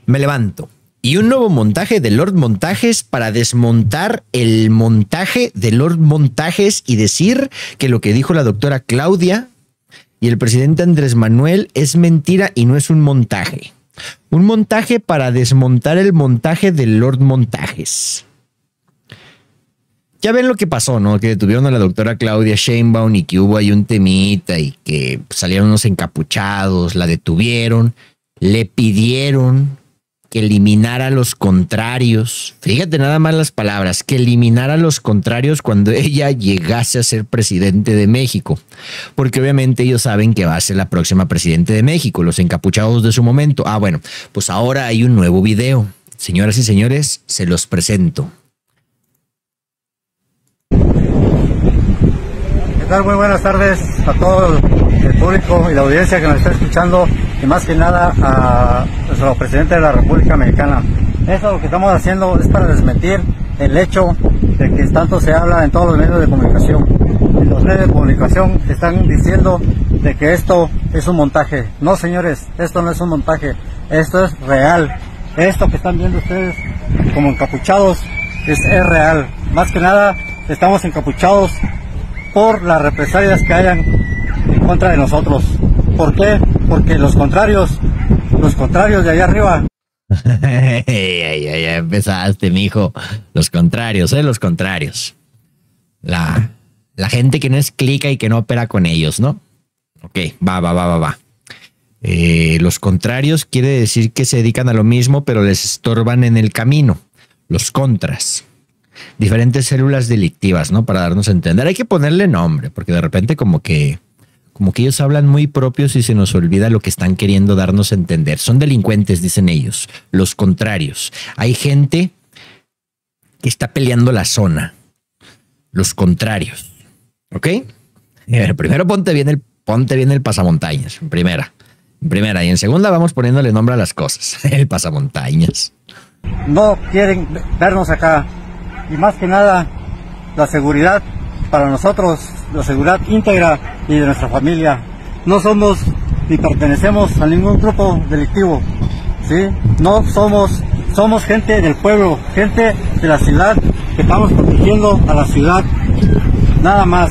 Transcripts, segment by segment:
Me levanto. Y un nuevo montaje de Lord Montajes para desmontar el montaje de Lord Montajes y decir que lo que dijo la doctora Claudia y el presidente Andrés Manuel es mentira y no es un montaje. Un montaje para desmontar el montaje de Lord Montajes. Ya ven lo que pasó, ¿no? Que detuvieron a la doctora Claudia Sheinbaum y que hubo ahí un temita y que salieron unos encapuchados, la detuvieron, le pidieron que eliminara a los contrarios. Fíjate nada más las palabras, que eliminara a los contrarios cuando ella llegase a ser presidente de México. Porque obviamente ellos saben que va a ser la próxima presidente de México, los encapuchados de su momento. Ah, bueno, pues ahora hay un nuevo video. Señoras y señores, se los presento. ¿Qué tal? Muy buenas tardes a todo el público y la audiencia que nos está escuchando y más que nada a nuestro presidente de la República Mexicana. Eso lo que estamos haciendo es para desmentir el hecho de que tanto se habla en todos los medios de comunicación. Y los medios de comunicación están diciendo de que esto es un montaje. No, señores, esto no es un montaje, esto es real. Esto que están viendo ustedes como encapuchados es real. Más que nada estamos encapuchados por las represalias que hayan en contra de nosotros. ¿Por qué? Porque los contrarios de allá arriba. Ya empezaste, mijo. Los contrarios, los contrarios. La gente que no es clica y que no opera con ellos, ¿no? Ok, va. Los contrarios quiere decir que se dedican a lo mismo, pero les estorban en el camino. Los contras. Diferentes células delictivas, ¿no? Para darnos a entender. Hay que ponerle nombre, porque de repente como que ellos hablan muy propios y se nos olvida lo que están queriendo darnos a entender. Son delincuentes, dicen ellos. Los contrarios. Hay gente que está peleando la zona. Los contrarios. ¿Ok? Primero ponte bien el pasamontañas. En primera. Y en segunda vamos poniéndole nombre a las cosas. El pasamontañas. No quieren vernos acá. Y más que nada, la seguridad para nosotros, la seguridad íntegra y de nuestra familia. No somos ni pertenecemos a ningún grupo delictivo, ¿sí? No somos gente del pueblo, gente de la ciudad, que estamos protegiendo a la ciudad, nada más.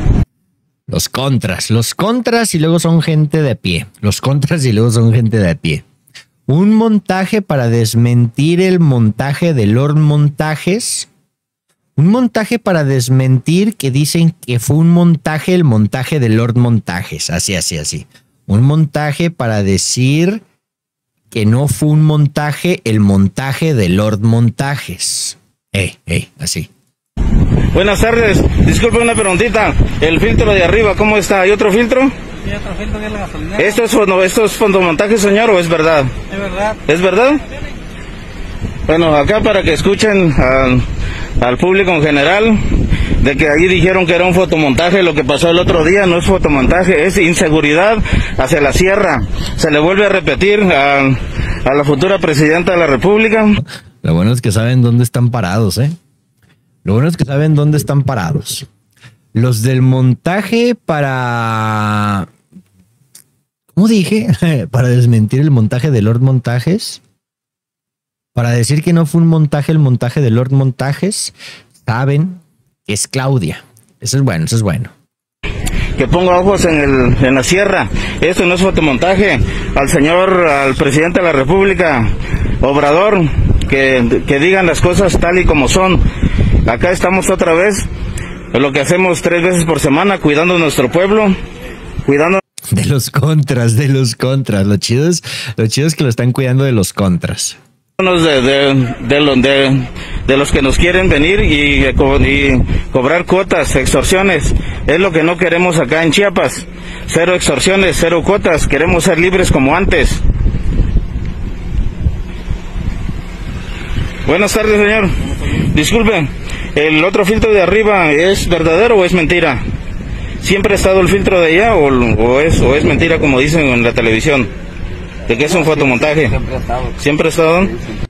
Los contras y luego son gente de a pie. Los contras y luego son gente de a pie. Un montaje para desmentir el montaje de Lord Montajes. Un montaje para desmentir que dicen que fue un montaje, el montaje de Lord Montajes. Así. Un montaje para decir que no fue un montaje, el montaje de Lord Montajes. Así. Buenas tardes. Disculpe una preguntita. El filtro de arriba, ¿cómo está? ¿Hay otro filtro? Sí, otro filtro de la gasolinera. ¿Esto es fotomontaje, señor, o es verdad? Es verdad. ¿Es verdad? Bueno, acá para que escuchen al público en general, de que ahí dijeron que era un fotomontaje, lo que pasó el otro día no es fotomontaje, es inseguridad hacia la sierra. Se le vuelve a repetir a la futura presidenta de la República. Lo bueno es que saben dónde están parados, Lo bueno es que saben dónde están parados. Los del montaje para... ¿Cómo dije? Para desmentir el montaje de Lord Montajes. Para decir que no fue un montaje, el montaje de Lord Montajes, saben que es Claudia. Eso es bueno. Que ponga ojos en la sierra. Esto no es fotomontaje. Al presidente de la República, Obrador, que digan las cosas tal y como son. Acá estamos otra vez, lo que hacemos 3 veces por semana, cuidando nuestro pueblo, cuidando... De los contras. Lo chido es que lo están cuidando de los contras. De los que nos quieren venir y cobrar cuotas, extorsiones. Es lo que no queremos acá en Chiapas. 0 extorsiones, 0 cuotas. Queremos ser libres como antes. Buenas tardes, señor. Disculpe, ¿el otro filtro de arriba es verdadero o es mentira? ¿Siempre ha estado el filtro de allá o es mentira como dicen en la televisión? ¿De qué es un fotomontaje? Siempre ha estado.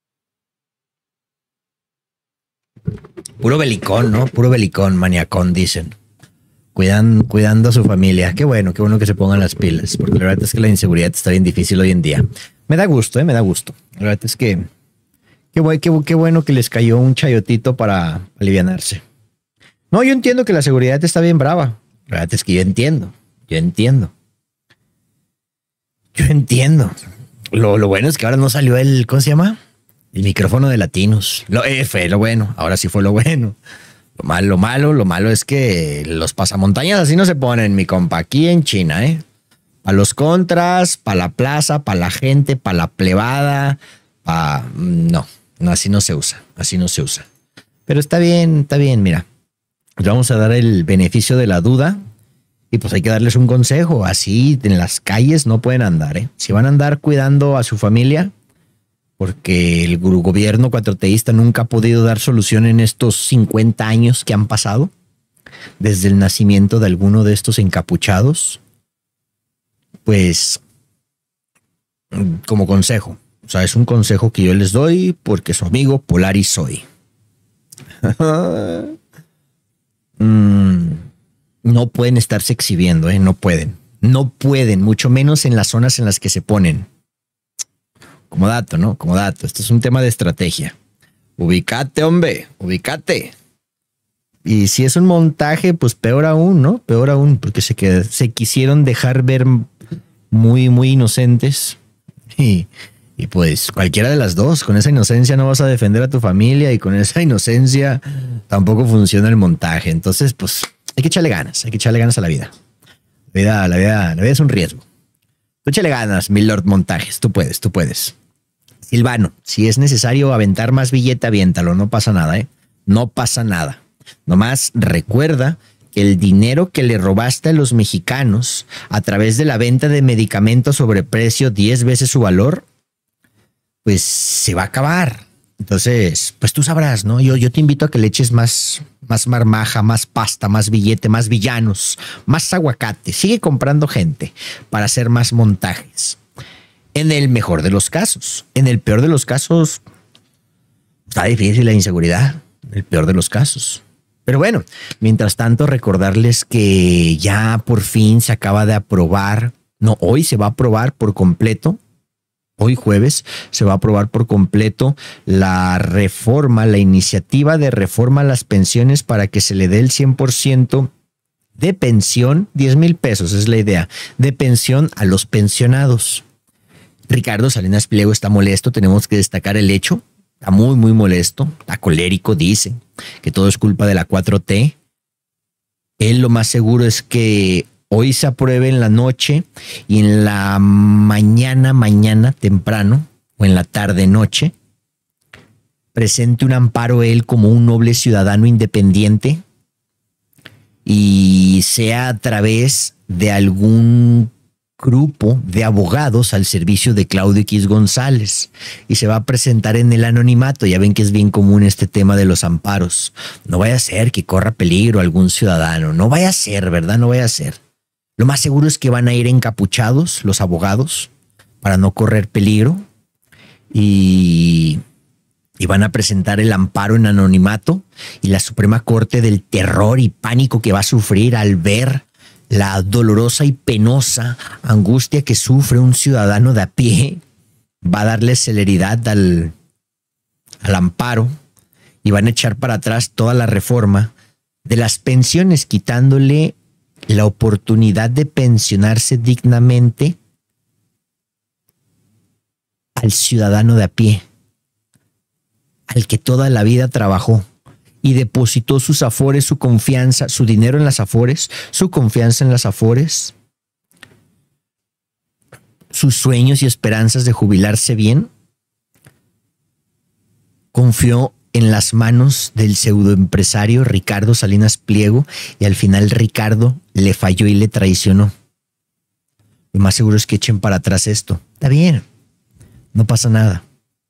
Puro belicón, ¿no? Puro belicón, maniacón, dicen. Cuidando a su familia. Qué bueno que se pongan las pilas, porque la verdad es que la inseguridad está bien difícil hoy en día. Me da gusto, me da gusto. La verdad es que qué bueno que les cayó un chayotito para alivianarse. No, yo entiendo que la seguridad está bien brava. La verdad es que yo entiendo. Lo bueno es que ahora no salió el, ¿cómo se llama? El micrófono de latinos. Fue lo bueno. Ahora sí fue lo bueno. Lo malo es que los pasamontañas así no se ponen, mi compa, aquí en China, ¿eh? Para los contras, para la plaza, para la gente, para la plebada, no, así no se usa, Pero está bien, mira. Les vamos a dar el beneficio de la duda y pues hay que darles un consejo. Así en las calles no pueden andar, ¿eh? Si van a andar cuidando a su familia, porque el gobierno cuatroteísta nunca ha podido dar solución en estos 50 años que han pasado desde el nacimiento de alguno de estos encapuchados, pues como consejo, o sea, es un consejo que yo les doy porque su amigo Polaris soy. No pueden estarse exhibiendo, no pueden, mucho menos en las zonas en las que se ponen. Como dato, ¿no? Como dato. Esto es un tema de estrategia. Ubícate, hombre. Ubícate. Y si es un montaje, pues peor aún, ¿no? Peor aún, porque se quisieron dejar ver muy, muy inocentes. Y pues cualquiera de las dos. Con esa inocencia no vas a defender a tu familia y con esa inocencia tampoco funciona el montaje. Entonces, pues hay que echarle ganas. Hay que echarle ganas a la vida. La vida es un riesgo. Tú échale ganas, mi Lord Montajes. Tú puedes. Silvano, si es necesario aventar más billete, aviéntalo. No pasa nada, ¿eh? No pasa nada. Nomás recuerda que el dinero que le robaste a los mexicanos a través de la venta de medicamentos sobre precio 10 veces su valor, pues se va a acabar. Entonces, pues tú sabrás, ¿no? Yo te invito a que le eches más marmaja, más pasta, más billete, más villanos, más aguacate. Sigue comprando gente para hacer más montajes. En el mejor de los casos. En el peor de los casos, está difícil la inseguridad. En el peor de los casos. Pero bueno, mientras tanto, recordarles que ya por fin se acaba de aprobar. No, hoy se va a aprobar por completo. Hoy jueves se va a aprobar por completo la iniciativa de reforma a las pensiones para que se le dé el 100% de pensión, 10,000 pesos es la idea, de pensión a los pensionados. Ricardo Salinas Pliego está molesto, tenemos que destacar el hecho, está muy, muy molesto, está colérico, dice que todo es culpa de la 4T. Él lo más seguro es que hoy se apruebe en la noche y en la mañana temprano o en la tarde-noche presente un amparo él como un noble ciudadano independiente y sea a través de algún grupo de abogados al servicio de Claudio X González y se va a presentar en el anonimato. Ya ven que es bien común este tema de los amparos. No vaya a ser que corra peligro algún ciudadano. No vaya a ser, ¿verdad? No vaya a ser. Lo más seguro es que van a ir encapuchados los abogados para no correr peligro y van a presentar el amparo en anonimato y la Suprema Corte del terror y pánico que va a sufrir al ver la dolorosa y penosa angustia que sufre un ciudadano de a pie va a darle celeridad al amparo y van a echar para atrás toda la reforma de las pensiones, quitándole la oportunidad de pensionarse dignamente al ciudadano de a pie, al que toda la vida trabajó y depositó sus afores, su confianza, su dinero en las afores, su confianza en las afores, sus sueños y esperanzas de jubilarse bien, confió en las manos del pseudoempresario Ricardo Salinas Pliego y al final Ricardo le falló y le traicionó. Lo más seguro es que echen para atrás esto. Está bien, no pasa nada.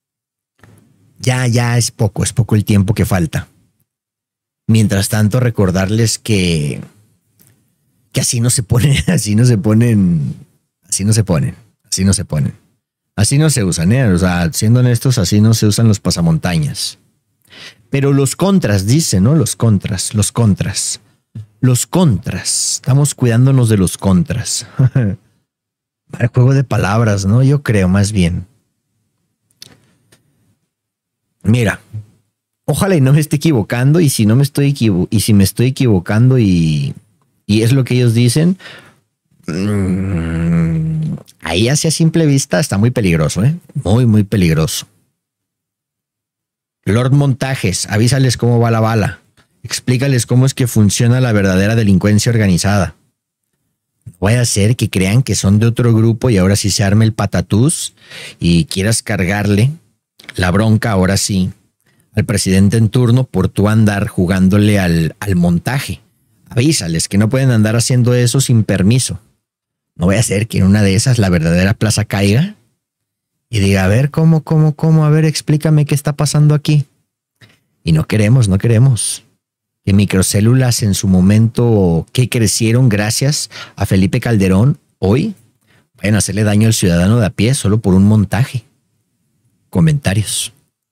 Ya es poco el tiempo que falta. Mientras tanto, recordarles que así no se ponen, así no se usan, ¿eh? O sea, siendo honestos, así no se usan los pasamontañas. Pero los contras, dicen, ¿no? Los contras. Estamos cuidándonos de los contras. Al juego de palabras, ¿no? Yo creo más bien. Mira, ojalá y no me esté equivocando, y si no me estoy si me estoy equivocando y es lo que ellos dicen, ahí hacia simple vista está muy peligroso, ¿eh? Muy, muy peligroso. Lord Montajes, avísales cómo va la bala. Explícales cómo es que funciona la verdadera delincuencia organizada. No vaya a ser que crean que son de otro grupo y ahora sí se arme el patatús y quieras cargarle la bronca, ahora sí, al presidente en turno por tú andar jugándole al montaje. Avísales que no pueden andar haciendo eso sin permiso. No vaya a ser que en una de esas la verdadera plaza caiga y diga, a ver, ¿cómo? A ver, explícame qué está pasando aquí. Y no queremos que microcélulas en su momento que crecieron gracias a Felipe Calderón, hoy vayan a hacerle daño al ciudadano de a pie solo por un montaje. Comentarios.